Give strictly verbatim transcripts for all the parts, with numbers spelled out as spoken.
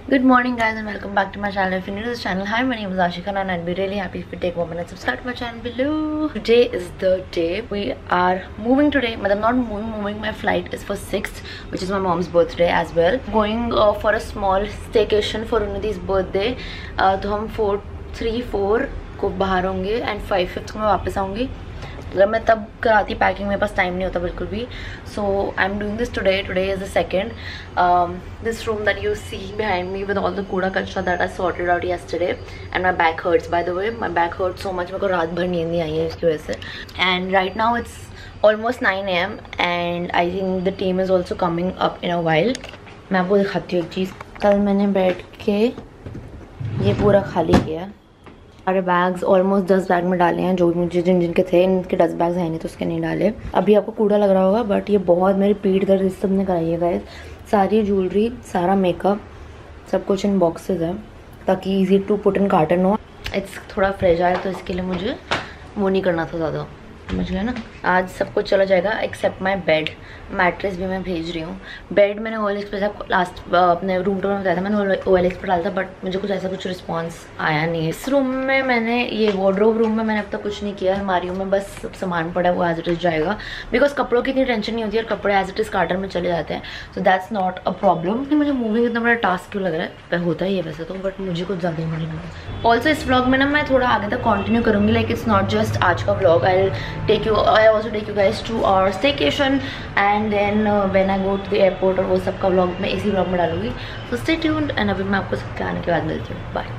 Good morning guys and welcome back to my channel. If you're new to this channel, hi, my name is Ashika and I'd be really happy if you take one minute to subscribe to my channel below. Today is the day we are moving today. But I'm not moving, moving. My flight is for sixth, which is my mom's birthday as well. Going uh, for a small staycation for Unnati's birthday. Uh, तो हम four, three, four को बाहर होंगे and five, fifth को मैं वापस आऊँगी. अगर मैं तब कराती पैकिंग, मेरे पास टाइम नहीं होता बिल्कुल भी. So I am doing this today. Today is the second. This room that you see behind me with all the कूड़ा कचरा that I sorted out yesterday. And my back hurts. By the way my back hurt so much. मेरे को रात भर नींद नहीं आई है इसकी वजह से. And right now it's almost nine a m and I think the team is also coming up in a while. मैं आपको दिखाती हूँ एक चीज़. कल मैंने बैठ के ये पूरा खाली किया. सारे बैग्स ऑलमोस्ट दस बैग में डाले हैं, जो मुझे जिन जिनके थे. इनके दस बैग्स हैं नहीं तो उसके नहीं डाले. अभी आपको कूड़ा लग रहा होगा बट ये बहुत मेरी पीठ दर्द इस सब ने कराई है गाइस. सारी ज्वेलरी, सारा मेकअप, सब कुछ इन बॉक्सेस है ताकि easy to put in carton हो. इट्स थोड़ा फ्रेश आया तो इसके लिए मुझे वो नहीं करना था ज़्यादा, समझ गया ना. आज सब कुछ चला जाएगा एक्सेप्ट माई बेड. मैट्रेस भी मैं भेज रही हूँ. बेड मैंने ओ एल एक्स पे लास्ट अपने रूम टूर में बताया था, मैंने ओ एल एक्स पर डाला था बट मुझे कुछ ऐसा कुछ रिस्पांस आया नहीं. इस रूम में मैंने ये वार्डरोब रूम में मैंने अब तक कुछ नहीं किया. अलमारियों में बस सब सामान पड़ा है, वो एज इट इज़ जाएगा. बिकॉज कपड़ों की इतनी टेंशन नहीं होती है और कपड़े एज इट इज़ कार्टर में चले जाते हैं. So that's not a problem. मुझे मूविंग इतना बड़ा टास्क क्यों लग रहा है, होता ही है वैसे तो, बट मुझे कुछ ज़्यादा ही नहीं लग रहा. ऑल्सो इस व्लॉग में ना मैं थोड़ा आगे तक कंटिन्यू करूँगी. लाइक इट्स नॉट जस्ट आज का vlog. I take you I also take you guys to our staycation and then when I go to the airport, और वो सब का व्लॉग मैं इसी व्लॉग में डालूंगी. So stay tuned. एंड अभी मैं आपको सबके आने के बाद मिलती हूँ. बाय.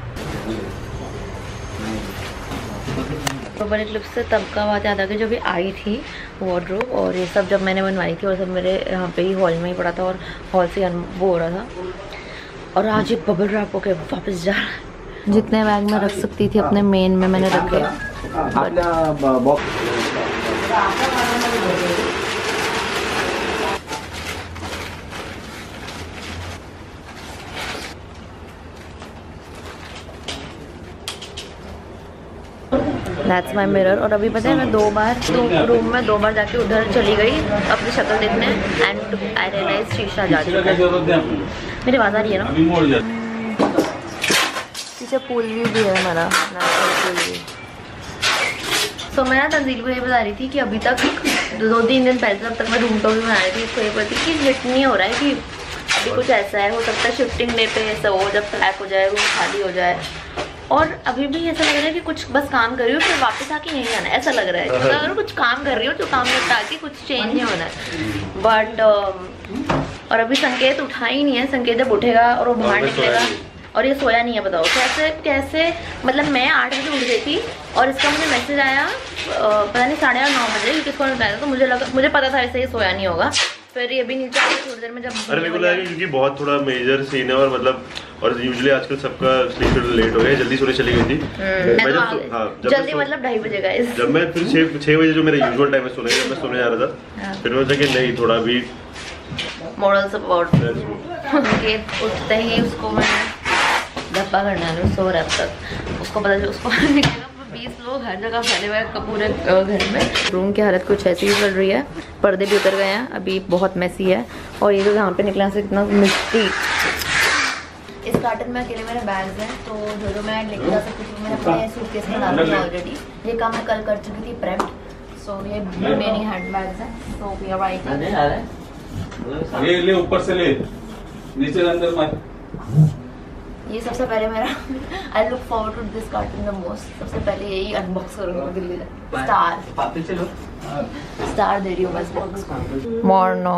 तो बड़े क्लिप से तब का बात याद आ गई जब ये आई थी वार्डरोब, और ये सब जब मैंने बनवाई थी और सब मेरे यहाँ पे ही हॉल में ही पड़ा था और हॉल से वो हो रहा था. और आज ये बबल रैप होके वापस जा रहा है. जितने बैग में रख सकती थी अपने मेन में मैंने रखे. That's my mirror. और अभी पता है मैं दो बार दो रूम में दो बार जाके उधर चली गई अपनी शक्ल देखने एंड आई रियलाइज शीशा जा चुका है. मेरी आवाज़ आ रही है ना. पीछे पूल व्यू भी है हमारा, नेचुरल पूल व्यू. सो मैं तंजील को ये बता रही थी कि अभी तक दो तीन दिन पहले तब तक मैं रूम टूर भी बना रही थी. इसको ये पता कि हिट नहीं हो रहा है कि अभी कुछ ऐसा है. हो सकता है शिफ्टिंग डे पे ऐसा हो, जब फ्लैट हो जाए, रूम खाली हो जाए. और अभी भी ऐसा लग रहा है कि कुछ बस काम कर रही हो फिर वापस आके नहीं आना. ऐसा लग रहा है कि अगर कुछ काम कर रही हो तो काम निपटा के कुछ चेंज नहीं होना है. बट uh, और अभी संकेत उठा ही नहीं है. संकेत जब उठेगा और वो बाहर निकलेगा और ये सोया नहीं है. बताओ कैसे कैसे मतलब मैं आठ बजे उठ गई थी और इसका मुझे मैसेज आया uh, पता नहीं साढ़े आठ नौ बजे कि किसको बताया था. तो मुझे लगा, मुझे पता था वैसे ये सोया नहीं होगा. फिर ये भी नीचे आके थोड़ी देर में जब अरे मेरे को लगा क्योंकि बहुत थोड़ा मेजर सीन है और मतलब और यूजुअली आजकल सबका स्लीप शेड्यूल लेट हो गया. जल्दी सोने चली गई थी मैं जब, हाँ, जब जल्दी मतलब ढाई बजे का. जब मैं फिर छः छः बजे जो मेरा यूजुअल टाइम है सोने का, मैं सोने जा रहा था. फिर मैं सोचा कि नहीं थोड़ा भी मॉरल सपोर्ट. उठते ही उसको मैं डब्बा करना है, सो रहा है तक उसको पता चल उसको निकलेगा. बीस लोग हर जगह फैले हुए हैं पूरे घर में. रूम की हालत कुछ ऐसी ही चल रही है. पर्दे भी उतर गए हैं, अभी बहुत मैसी है. और ये जो यहाँ पे निकला से कितना मिट्टी. इस कार्टन में अकेले मेरे बैग्स हैं तो जो जो मैं लेके जा सकती थी मैंने अपने सूटकेस में डाल दिया ऑलरेडी. ये काम मैं कल कर चुकी थी प्रेप्ड. सो ये मेरी हैंड बैग्स हैं. So we are right. ये ले ऊपर से ले, नीचे अंदर मत. ये सबसे पहले मेरा I look forward to this carton the most. सबसे पहले यही अनबॉक्स करूँगी दिल्ली से. स्टार पापी चलो स्टार दे रही हूँ बस बॉक्स को. मॉर्नो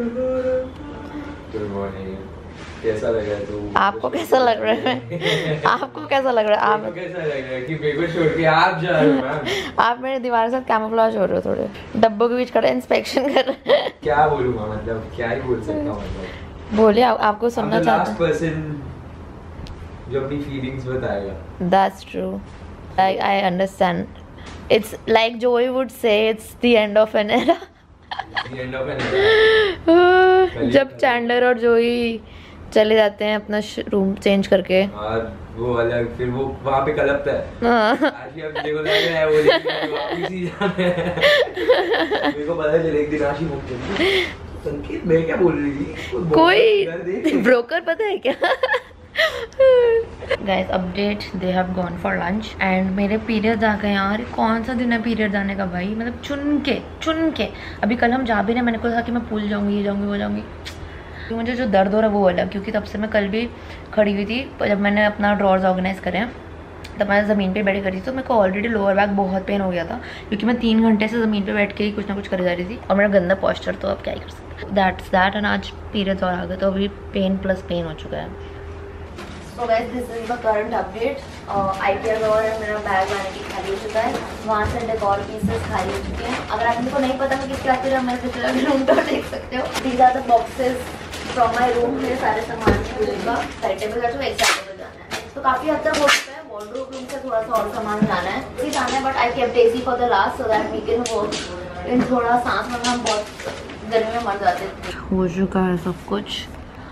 कैसा लग रहा है तू? आपको कैसा लग रहा है? आपको कैसा लग रहा है? आप कैसा लग रहा है कि मेरे को छोड़ के आप जा रहे हो मैम? आप मेरे दीवार के साथ कैमोफ्लेज हो रहे हो. थोड़े डब्बों के बीच खड़े इंस्पेक्शन कर रहे हैं. क्या बोलूँगा, मतलब क्या ही बोल सकता हूँ. मतलब बोलिए, आपको सुनना चाहते हैं जो अपनी फीलिंग्स बताएगा. That's true. I I understand. It's like Joey would say, it's the end of an era. The end of an era. जब चैंडलर और जोई चले जाते हैं अपना रूम चेंज करके और वो अलग फिर वो वहाँ पे कलपता है. आज भी अब देखो लग रहा है वो वापस ही जाना है. मेरे को पता चले एक दिन आशी मुक्त संकेत मैं क्या बोल रही थी. कोई ब्रोकर पता है क्या? Guys update, they have gone for lunch and मेरे पीरियड्स आ गए यार। कौन सा दिन है पीरियड आने का भाई, मतलब चुन के चुन के। अभी कल हम जा भी रहे, मैंने कहा कि मैं पूल जाऊंगी, ये जाऊंगी, वो जाऊंगी। तो मुझे जो दर्द हो रहा है वो अलग, क्योंकि तब से मैं कल भी खड़ी हुई थी जब मैंने अपना ड्रॉर्स ऑर्गेनाइज करे हैं, तब मैं ज़मीन पे बैठी करी थी। तो मेरे को ऑलरेडी लोअर बैक बहुत पेन हो गया था, क्योंकि मैं तीन घंटे से ज़मीन पे बैठ के ही कुछ ना कुछ कर जा रही थी और मेरा गंदा पॉस्चर, तो अब क्या ही कर सकते। दैट्स दैट एंड आज पीरियड्स और आ गए, तो अभी पेन प्लस पेन हो चुका है। So guys, this is the current update. IPL cover है मेरा बैग लाने की खाली हो चुका है, वहाँ से डेकोर पीसेस खाली हो चुके हैं। अगर आपको नहीं पता मैं किसके आते हैं, मेरे पिछले रूम पर देख सकते हो। These are the boxes from my room। मेरे सारे सामान का साइड टेबल का जो एक साइड टेबल जाना है, तो काफ़ी हद तक हो चुका है। वॉर्डरोब रूम से थोड़ा सा और सामान जाना है, वही जाना है, but I kept AC for the last so that we can work in. थोड़ा सांस में हम बहुत गर्मी में मर जाते हैं। हो चुका है सब कुछ।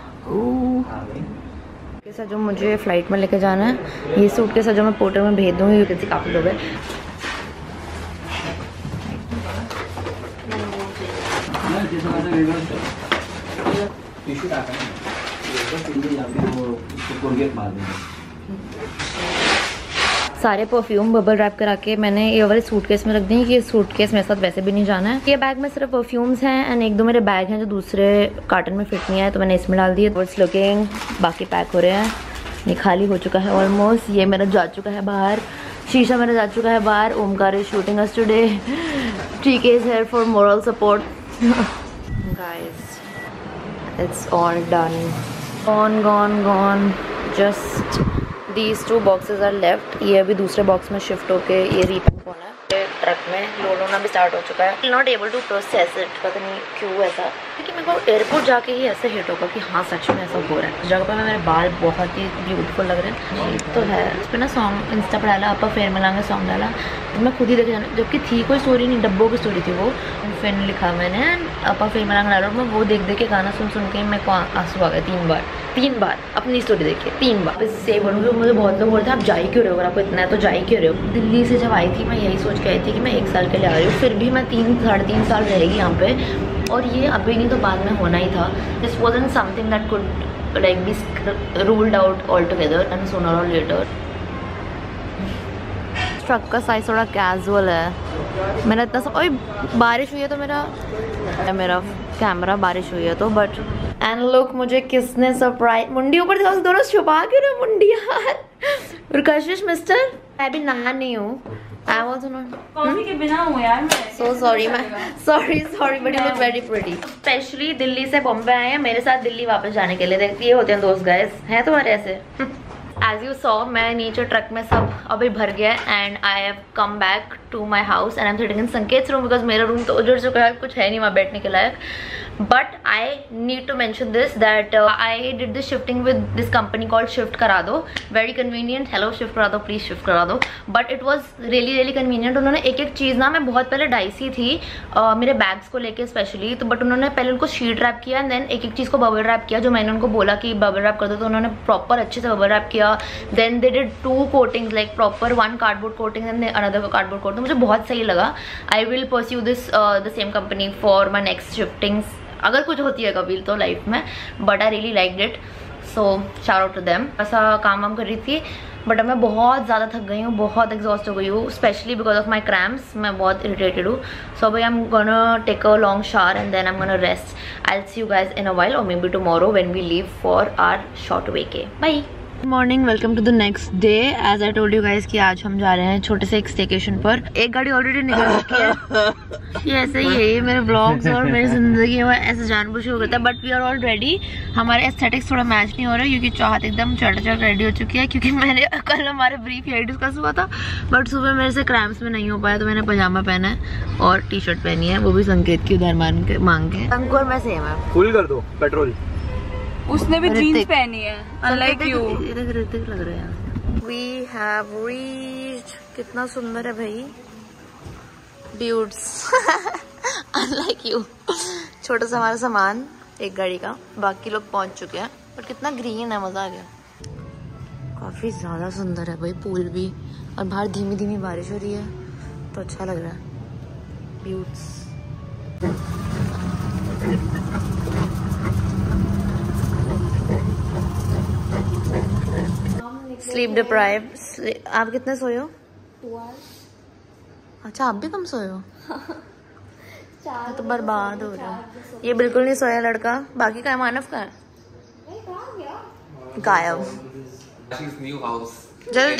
सूटकेस है जो मुझे फ्लाइट में लेके जाना है, ये सूटकेस है जो मैं पोर्टर में भेज दूँगी, क्योंकि काफ़ी लोग हैं। सारे परफ्यूम बबल रैप करा के मैंने ये वाले सूटकेस में रख दी कि सूटकेस मेरे साथ वैसे भी नहीं जाना है। ये बैग में सिर्फ परफ्यूम्स हैं एंड एक दो मेरे बैग हैं जो दूसरे कार्टन में फिट नहीं है, तो मैंने इसमें डाल दिए। इट्स लुकिंग, बाकी पैक हो रहे हैं। ये खाली हो चुका है ऑलमोस्ट। ये मेरा जा चुका है बाहर, शीशा मेरा जा चुका है बाहर। Omkar is shooting us today, TK is here for moral support. Guys it's all done, gone gone gone. Just These two boxes are left। ये अभी दूसरे बॉक्स में शिफ्ट होके ये रीपैक होना है। ट्रक में लोड होना भी स्टार्ट हो चुका है। Not able to process it, पता नहीं क्यों ऐसा, क्योंकि मेरे को एयरपोर्ट जाके ही ऐसे हिट होगा कि हाँ सच में ऐसा हो रहा है। इस जगह पर मेरे बाल बहुत ही ब्यूटीफुल लग रहे हैं। ये तो है, उस पर ना सॉन्ग इंस्टा पर डाला, अपा फेयर मिलांगे सॉन्ग डाला, तो मैं खुद ही देखे जाना, जबकि थी कोई स्टोरी नहीं, डब्बों की स्टोरी थी वो। फिर लिखा मैंने अपा फेयर मिलांगे डाला, मैं वो देख देख के गाना सुन सुन के मेरे को आंसू आ गए तीन बार तीन बार अपनी स्टोरी देखिए तीन बार। इससे बोलूँगी, मुझे बहुत लोग बोलते हैं आप जा ही क्यों रहे हो, अगर आपको इतना है तो जा ही क्यों रहे हो। दिल्ली से जब आई थी मैं यही सोच के आई थी कि मैं एक साल के लिए आ रही हूँ, फिर भी मैं तीन साढ़े तीन साल रहेगी यहाँ पे, और ये अभी नहीं तो बाद में होना ही था। This wasn't something that could like be ruled out all together and sooner or later. Truck का साइज थोड़ा कैजुअल है। मैंने इतना सा, ओए बारिश हुई है तो मेरा मेरा कैमरा बारिश हुई है तो, बट एंड लुक मुझे किसने सरप्राइज, मुंडी ऊपर दिखाओ, दोनों छुपा के रहे मुंडी यार। कशिश मिस्टर, मैं भी नहा नहीं हूँ। I also not. कॉफी के बिना हूँ यार मैं। So sorry मैं, sorry sorry but you look very pretty. Specially Delhi से बॉम्बे आए हैं मेरे साथ दिल्ली वापस जाने के लिए। देखती ये होते हैं दोस्त गाइस, हैं तुम्हारे ऐसे। As you saw, मैं नीचे ट्रक में सब अभी भर गया and I have come back to my house and I am sitting in Sanket room, because मेरा रूम तो उजड़ चुका है, कुछ है नहीं वहाँ बैठने के लायक। But I need to mention this that I did this shifting with this company called Shift Kara Do. Very convenient, hello shift Kara दो please, Shift Kara Do. But it was really really convenient. उन्होंने एक एक चीज़ ना, मैं बहुत पहले डाइसी थी uh, मेरे बैग्स को लेके स्पेशली, तो बट उन्होंने पहले उनको शीट रैप किया एंड देन एक एक चीज़ को बबल रैप किया। जो मैंने उनको बोला कि बबल रैप कर दो तो उन्होंने प्रॉपर अच्छे से बबल रैप किया। Then they did two coatings, like proper one cardboard coating and another cardboard coating. मुझे बहुत सही लगा। I will pursue this the same company for my next shiftings, अगर कुछ होती है कभी तो लाइफ में, but I really like it, so shout out to them. ऐसा काम वाम कर रही थी, बट अब मैं बहुत ज़्यादा थक गई हूँ, बहुत एग्जॉस्ट हो गई हूँ, specially because of my cramps. मैं बहुत इरिटेटेड हूँ। सो भाई I am gonna take a long shower and then I am gonna rest. I will see you guys in a while or maybe tomorrow when we leave for our short vacay. Bye. Good morning, welcome to the next day. As I told you guys कि आज हम जा रहे हैं छोटे से एक staycation पर। एक गाड़ी ऑलरेडी निकल चुकी है। ये ऐसे ही है, मेरे ब्लॉग्स और मेरी जिंदगी में ऐसे जानबूझ के हो गया था, but we are all ready. हमारे एस्थेटिक्स थोड़ा मैच नहीं हो रहा है क्योंकि चाहत एकदम चढ़ चढ़ रेडी हो चुकी है, क्योंकि मैंने कल हमारे ब्रीफ यही डिस्कस हुआ था, बट सुबह मेरे से क्रैम्प्स में नहीं हो पाया तो मैंने पजामा पहना है और टी शर्ट पहनी है, वो भी संकेत की उधार मांग के मांग के। अंकुर मैं सेम है, फुल कर दो पेट्रोल। उसने भी जीन्स पहनी है, अनलाइक यू। ऋतिक लग रहा है। वी हैव रीच्ड, कितना सुंदर है भाई, ड्यूड्स। Unlike you. छोटा सा हमारा सामान एक गाड़ी का, बाकी लोग पहुंच चुके हैं, पर कितना ग्रीन है, मजा आ गया। काफी ज्यादा सुंदर है भाई पूल भी, और बाहर धीमी धीमी बारिश हो रही है तो अच्छा लग रहा है। ड्यूड्स। Sleep deprive. आप कितने सोए हो? अच्छा आप भी कम सोए हो? तो बर्बाद हो रहा है। ये बिल्कुल नहीं सोया लड़का। बाकी का है? मानव का है गायब। जल्दी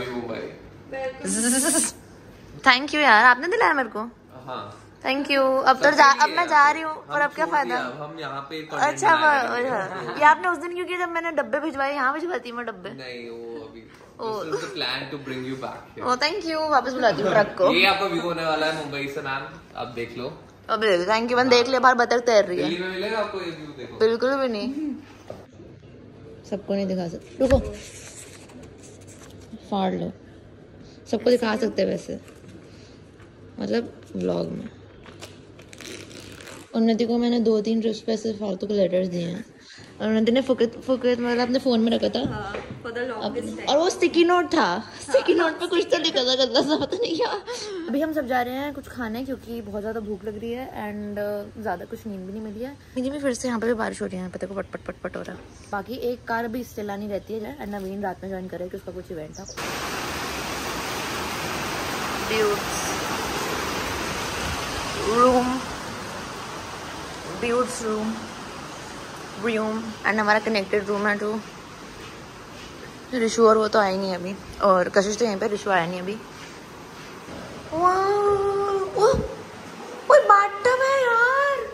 थैंक यू यार, आपने दिलाया मेरे को। Thank you. अब तो जा, अब मैं जा रही हूँ पर अब क्या फायदा। हम यहाँ पे अच्छा ये आपने उस दिन क्यों किया जब मैंने डब्बे भिजवाए? यहाँ भिजवाती मैं डब्बे। नहीं वो अभी plan to bring you back. Oh thank you. वापस बुलाती हूँ ट्रक को। ये आपका व्यू होने वाला है मुंबई से मैम, आप देख लो। अब थैंक यू। मैंने देख लिया, बाहर बतख तैर रही है। दिल्ली में मिलेगा आपको ये व्यू, देखो। बिल्कुल भी नहीं, सबको नहीं दिखा सकते। रुको फाड़ लो। सबको दिखा सकते वैसे, मतलब व्लॉग में। उन्नति को मैंने दो तीन ट्रिप्स पे ऐसे फालतू के लेटर्स दिए हैं और उन्नति ने फुकत फुकत मतलब अपने फोन में रखा था। हाँ, अब, और वो स्टिकी नोट था। स्टिकी नोट पे कुछ तो लिखा था गंदा सा, पता नहीं क्या। अभी हम सब जा रहे हैं कुछ खाने क्योंकि बहुत ज़्यादा भूख लग रही है एंड ज़्यादा कुछ नींद भी नहीं मिली है। नींद में फिर से यहाँ पे भी बारिश हो रही है, पता को पट पट पट पट हो रहा है। बाकी एक कार अभी चलानी रहती है एंड नवीन रात में ज्वाइन करे कि उसका कुछ इवेंट था। रूम ब्यूट्स रूम रूम एंड हमारा कनेक्टेड रूम है टू रिशु, और वो तो आया नहीं अभी, और कशिश तो यहीं पे, रिशु आया नहीं अभी। वाह कोई बाथटब है यार।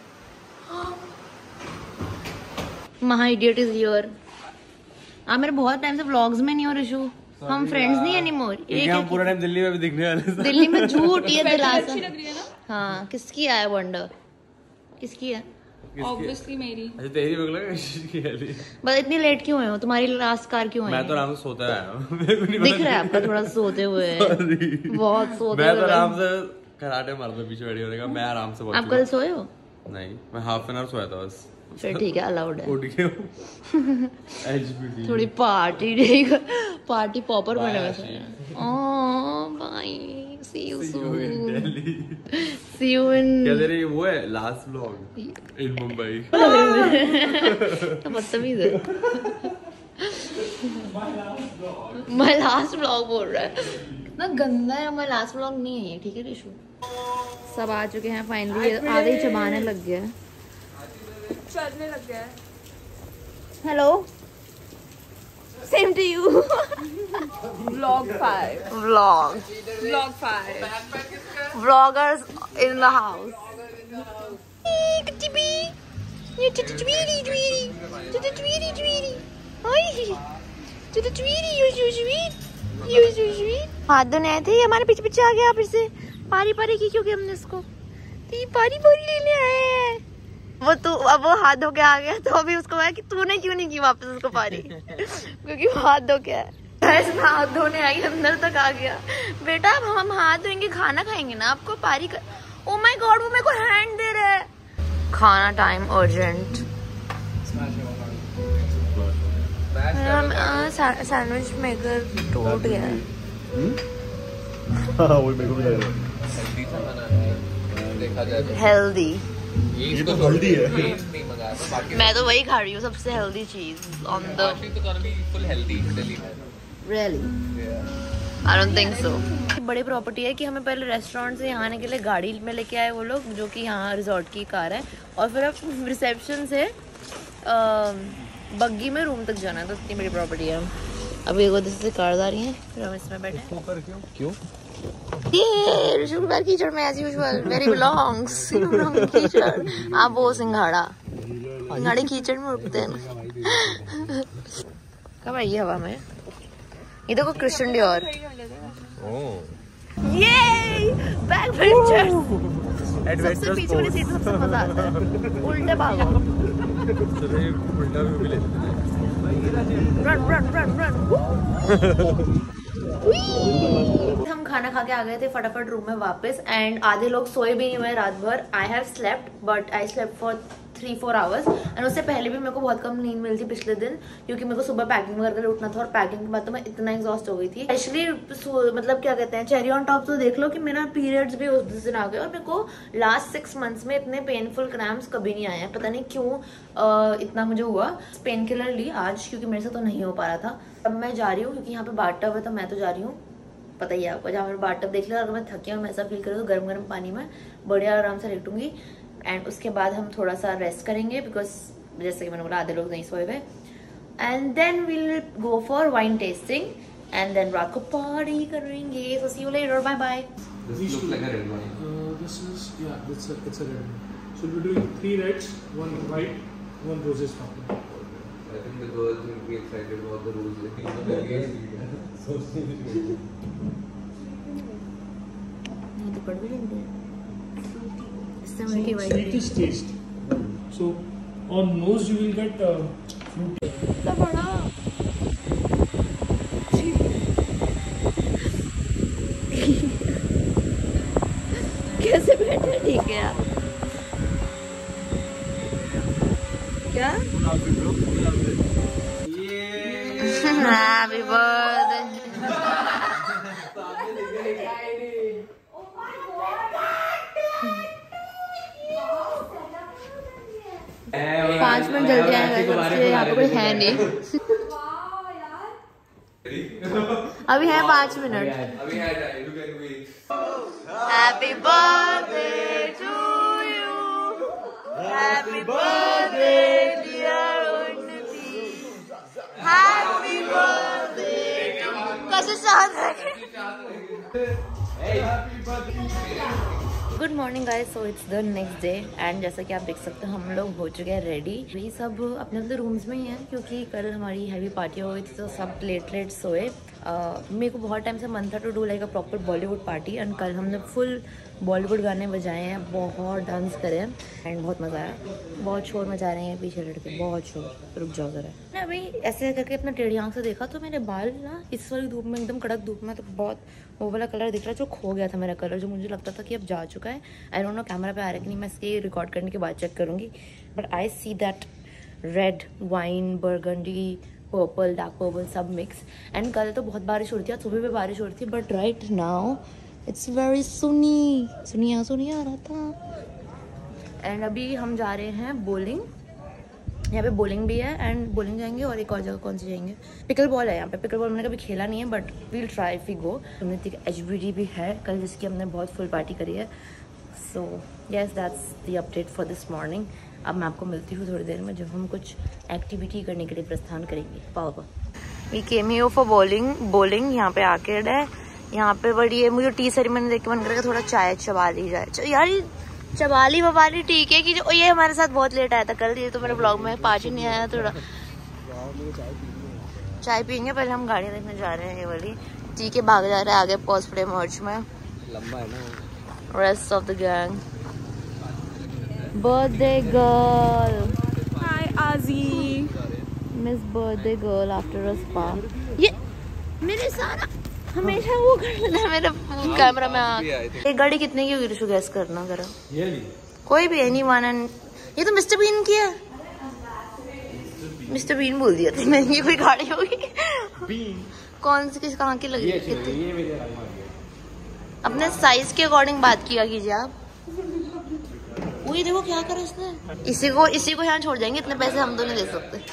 महा इडियट इज हियर। आप मेरे बहुत टाइम से व्लॉग्स में नहीं हो रिशु, हम फ्रेंड्स नहीं एनीमोर। ये हम पूरा टाइम दिल्ली में भी दिखने वाले। दिल्ली में झूठ ये दिलासा। हाँ किसकी है वंडर? किसकी है? ऑब्वियसली मेरी। अच्छा तेरी बगल। बस इतनी लेट क्यों हुए हो? तुम्हारी लास्ट कार क्यों है? मैं तो आराम से सोता है। दिख रहा है आपका थोड़ा सोते हुए। बहुत सोते मैं तो आराम से कराटे मारता पीछे बैठी होने का। मैं आराम से। आप कल सोए हो? नहीं मैं हाफ एन आवर सोया था बस। फिर ठीक है, अलाउड है। उठ गया। थोड़ी पार्टी देगा, पार्टी पॉपर बने हुए। Oh bye, see you soon. See you in क्या दे रही वो है लास्ट व्लॉग इन मुंबई। तो बदतमीज है। माय लास्ट व्लॉग बोल रहा है, कितना गंदा है। माय लास्ट व्लॉग नहीं है ये, ठीक है रिशु। सब आ चुके हैं फाइनली, आधे ही चबाने लग गया, चलने लग गया। Hello same to you. Vlog five vlog vlog five vloggers in the house. हाथ धोने आए थे, हमारे पीछे पीछे आ गया फिर से। पारी पारी की क्योंकि हमने इसको पारी पारी लेने आए हैं। वो तू अब वो हाथ धो के आ गया तो अभी उसको है कि तूने क्यों नहीं की वापस उसको पारी। क्योंकि वो हाथ धो के है। मैं हाथ धोने आई, अंदर तक आ गया। बेटा अब हम हाथ धोएंगे, खाना खाएंगे ना, आपको पारी कर। ओ माय गॉड वो मेरे को हैंड दे रहा है। खाना टाइम अर्जेंट। सैंडविच मेकर टूट गया है। हेल्दी ये तो हेल्दी है। मैं तो वही खा रही हूँ, सबसे हेल्दी चीज on the really. I don't think so. बड़ी प्रॉपर्टी है कि हमें पहले रेस्टोरेंट से यहाँ आने के लिए गाड़ी में लेके आए वो लोग, जो कि यहाँ रिजॉर्ट की कार है, और फिर अब रिसेप्शन से बग्गी में रूम तक जाना है। तो इतनी बड़ी प्रॉपर्टी है। अभी एक से कार आ रही है, फिर हम इसमें बैठे। क्यों क्यों ये ऋषिकुमार कीचड़ में एज यूजुअल वेरी बिलोंग्स कीचड़। आप वो सिंघाड़ा सिंघाड़े कीचड़ में उठते हैं। कब आई हवा में? ये देखो क्रिश्चियन डियोर। ये बैक बेंचर्स। सबसे पीछे वाली सीट सबसे मजा आता है। उल्टे भागो। उल्टा भी ले। Run run run run. हम खाना खा के आ गए थे फटाफट रूम में वापस, एंड आधे लोग सोए भी नहीं हुए रात भर। I have slept but I slept for three four hours and उससे पहले भी मेरे को बहुत कम नींद मिली थी पिछले दिन, क्योंकि मेरे को सुबह पैकिंग वगैरह के लिए उठना था और पैकिंग के बाद तो मैं इतना एग्जॉस्ट हो गई थी। एक्चुअली मतलब क्या कहते हैं, चेरी ऑन टॉप तो देख लो कि मेरा पीरियड्स भी उस दिन आ गए और मेरे को लास्ट सिक्स मंथ्स में इतने पेनफुल क्रैम्प्स कभी नहीं आए हैं। पता नहीं क्यों आ, इतना मुझे हुआ। पेन किलर ली आज क्योंकि मेरे से तो नहीं हो पा रहा था। अब मैं जा रही हूँ क्योंकि यहाँ पे बाथटब है तो मैं तो जा रही हूँ, पता ही है आपको, जहाँ मेरा बाथटब देख लिया। अगर मैं थकी और मैं ऐसा फील करूँ तो गर्म गर्म पानी में बढ़िया आराम से लेटूंगी एंड उसके बाद हम थोड़ा सा रेस्ट करेंगे बिकॉज जैसे कि मैंने बोला आधे लोग नहीं सोए हुए। And then will go for wine tasting and then रात को पार्टी करेंगे। So see you later, bye bye. This looks like a red wine. Uh, this is yeah, it's a it's a red one. So we're doing three reds, one white, one roses fountain. I think the girls will be excited about the rose. So ये तो कड़वी लग रही है। इससे मीठी white Sweetest taste. So on nose you will get uh, fruity. इतना बड़ा कैसे बैठे, ठीक है यार। क्या हैप्पी बर्थडे। पाँच मिनट जल्दी आएगा इसलिए यहाँ पे कोई है नहीं। अभी है पाँच मिनट। अभी है time, you can wait. Happy birthday to you. Happy birthday dear Unnati. Happy birthday to you. कैसे चाहते हैं? Good morning guys, so it's the next day and जैसा कि आप देख सकते हो हम लोग हो चुके हैं रेडी। वही सब अपने अपने रूम्स में ही हैं क्योंकि कल हमारी हैवी पार्टी हो गई थी तो सब लेट लेट सोए। uh, मेरे को बहुत टाइम से मन था to do like a proper Bollywood party and कल हमने फुल बॉलीवुड गाने बजाए हैं, बहुत डांस करे हैं एंड बहुत मज़ा आया। बहुत शोर मचा रहे हैं पीछे लड़के, बहुत शोर। रुक जाओ ज़रा। मैं अभी ऐसे करके अपना टेढ़ी आँख से देखा तो मेरे बाल ना इस वाली धूप में, एकदम कड़क धूप में, तो बहुत वो वाला कलर दिख रहा है जो खो गया था मेरा कलर, जो मुझे लगता था कि अब जा चुका है। आई डोंट नो कैमरा पे आ रहा है कि नहीं, मैं इसकी रिकॉर्ड करने के बाद चेक करूँगी। But I see that red wine, burgundy, purple, dark purple सब मिक्स। एंड कल तो बहुत बारिश हो रही थी, आज सुबह भी बारिश हो रही थी, but right now it's very sunny सुनिया सुनिया आ रहा था। एंड अभी हम जा रहे हैं बोलिंग। यहाँ पे बोलिंग भी है एंड बोलिंग जाएंगे और एक और जगह कौन सी जाएंगे, पिकल बॉल है यहाँ पे। पिकल बॉल मैंने कभी खेला नहीं है but we'll try if we go. Unnati का एच बी डी भी है कल जिसकी हमने बहुत फुल पार्टी करी है। So yes that's the update for this morning. अब मैं आपको मिलती हूँ थोड़ी देर में जब हम कुछ एक्टिविटी करने के लिए प्रस्थान करेंगे। पापा we came here for bowling. Bowling यहाँ पे आर्केड है, यहाँ पे बड़ी है। मुझे टी सेरेमनी देख के मन करेगा थोड़ा चाय चबा ली जाए। यार चबाली वबाली ठीक है कि जो ये हमारे साथ बहुत लेट आया था कल, ये तो मेरे ब्लॉग में पाँच ही नहीं आया। थोड़ा चाय पियेंगे, पहले हम गाड़ी देखने जा रहे हैं। ये वाली टी के भाग जा रहे हैं आगे पॉज प्ले मर्च में। लंबा है ना। Rest of the gang. Birthday girl, hi आजी, miss birthday girl after a spa. ये मेरे सारा हमेशा वो कर लेता है मेरे कैमरा में आके। एक गाड़ी कितने की होगी ऋषु, गैस करना जरा। ये कोई भी एनी वन। एंड ये तो मिस्टर बीन की है। मिस्टर बीन बोल दिया था महंगी कोई गाड़ी होगी। बीन कौन सी किस कहाँ की लगी? ये कितनी? ये मेरे अपने साइज के अकॉर्डिंग बात किया कीजिए आप। वो ये देखो क्या करा इसने। इसी को इसी को यहाँ छोड़ जाएंगे, इतने पैसे हम तो नहीं दे सकते।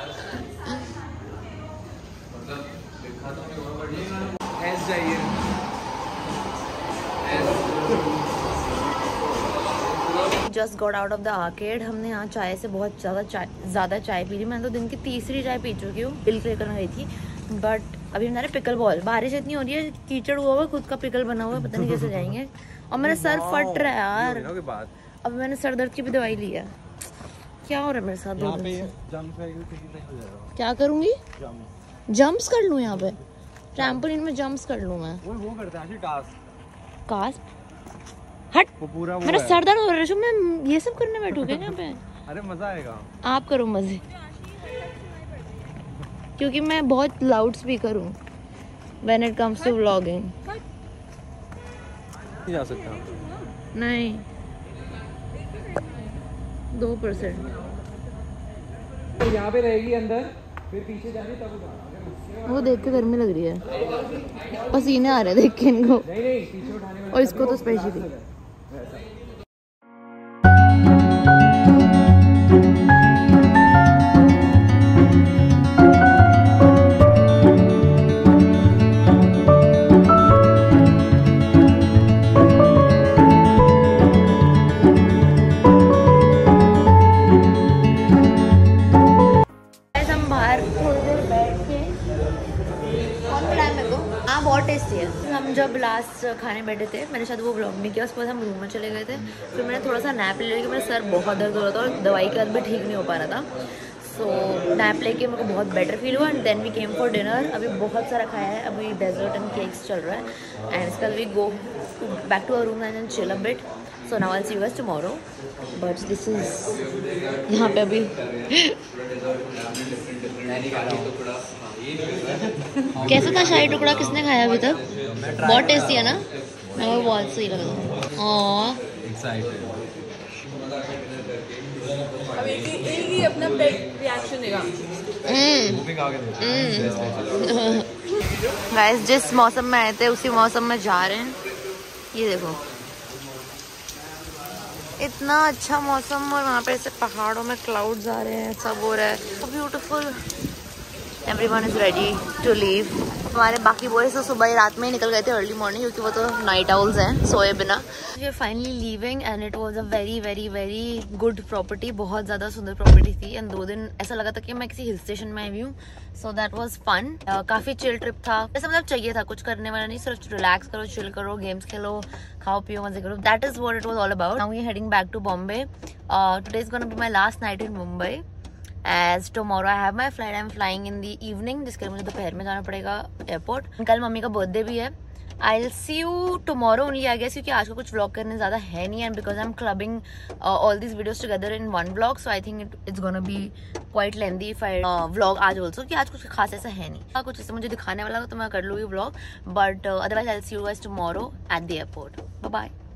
Just got out of the arcade. हमने यहाँ चाय से बहुत ज़्यादा चाय ज़्यादा चाय पी ली। मैं तो दिन की तीसरी चाय पी चुकी हूँ। बिल क्लियर करने गई थी बट अभी हमारे पिकल बॉल। बारिश इतनी हो रही है, कीचड़ हुआ हुआ, खुद का पिकल बना हुआ है, पता नहीं कैसे जाएंगे। और मेरा सर फट रहा है यार। अब मैंने सर दर्द की भी दवाई ली है। क्या हो रहा है मेरे साथ? दो दिन से क्या करूँगी? जंप्स कर लूँ यहाँ पे, ट्रैम्पोलिन में जंप्स कर लूँ मैं। वो करता है टास्क कास्प हट, वो पूरा वो मेरा सर दर्द हो रहा है। मैं ये सब करने बैठूंगा यहाँ पे। अरे मजा आएगा। आप करो मजे, क्योंकि मैं बहुत लाउड स्पीकर हूँ when it comes to vlogging. नहीं जा सकता नहीं दो परसेंट तो यहाँ पे रहेगी अंदर, फिर पीछे जाने तब उठा। वो देख के गर्मी लग रही है, पसीने आ रहे हैं देख के इनको। नहीं नहीं पीछे उठाने में। और इसको तो स्पेशली बहुत टेस्टी है। हम जब लास्ट खाने बैठे थे, मैंने शायद वो व्लॉग नहीं किया, उसके बाद हम रूम में चले गए थे, फिर मैंने थोड़ा सा नैप ले लिया कि मेरा सर बहुत दर्द हो रहा था और दवाई के बाद भी ठीक नहीं हो पा रहा था। सो नैप लेके मेरे को बहुत बेटर फील हुआ and then we came for dinner. अभी बहुत सारा खाया है, अभी डेजर्ट एंड केक्स चल रहा है एंड इसके बाद we go back to our room and chill a bit. So now I see you guys tomorrow, but this is यहाँ पे अभी कैसा था शाही टुकड़ा, किसने खाया अभी तक? बहुत टेस्टी है ना, मेरे को बहुत सही लगा। अब एक ही एक ही अपना पेट रिएक्शन देगा। गाइस जिस मौसम में आए थे उसी मौसम में जा रहे हैं। ये देखो इतना अच्छा मौसम और वहाँ पे ऐसे पहाड़ों में क्लाउड्स आ रहे हैं, सब हो रहा है, beautiful. Everyone is ready to leave. हमारे बाकी बॉयज तो सुबह ही रात में ही निकल गए थे अर्ली मॉर्निंग, क्योंकि वो तो नाइट आउल्स हैं, सोए बिना। We are finally leaving and it was a very very very good property, बहुत ज़्यादा सुंदर प्रॉपर्टी थी एंड दो दिन ऐसा लगा था कि मैं किसी हिल स्टेशन में आई हुई हूँ। सो दैट वाज फन, काफ़ी चिल ट्रिप था। ऐसा मतलब चाहिए था, कुछ करने वाला नहीं, सिर्फ रिलैक्स करो, चिल करो, गेम्स खेलो, खाओ पियो, मजे करो। That is what it was all about. Now we are heading back to Bombay. Today is gonna be my last night in Mumbai as tomorrow I have my flight. I'm flying in the evening, जिसके लिए मुझे दोपहर में जाना पड़ेगा airport. कल mummy का birthday भी है। I'll see you tomorrow only I guess, क्योंकि आज को कुछ vlog करने ज़्यादा है नहीं and because I'm clubbing uh, all these videos together in one vlog, so I think it, it's gonna be quite lengthy if I uh, vlog आज also, कि आज कुछ खास ऐसा है नहीं। कुछ ऐसा मुझे दिखाने वाला हो तो मैं कर लूँगी vlog, but uh, otherwise I'll see you guys tomorrow at the airport. Bye bye.